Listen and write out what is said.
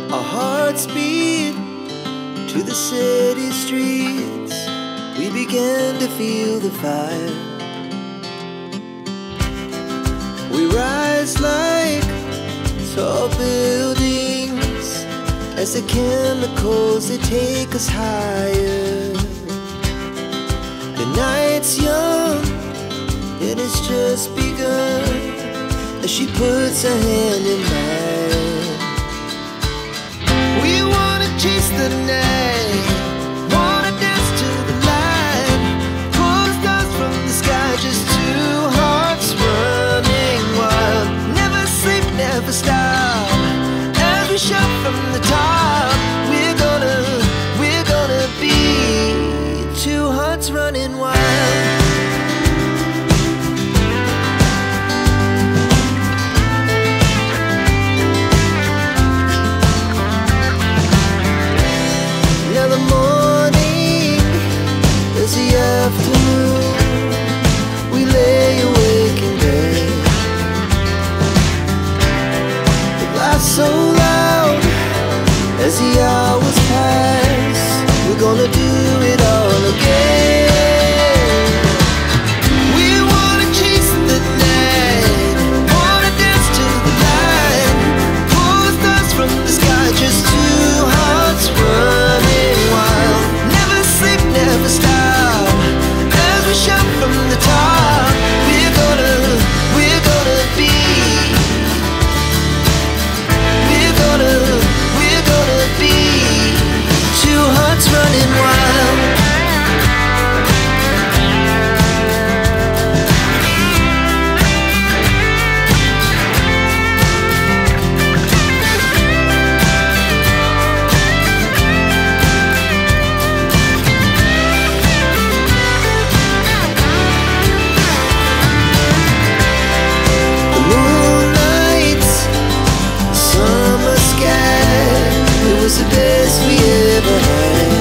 Our hearts beat to the city streets. We began to feel the fire. We rise like tall buildings as the chemicals, they take us higher. The night's young and it's just begun as she puts her hand in mine. We wanna chase the night, wanna dance to the light, pull the stars from the sky, just two hearts running wild. Never sleep, never stop, as we shout from the top. We're gonna be two hearts running wild. Now the morning is the afternoon. We lay awake in bed. It laughs so loud as the hours pass. We're gonna do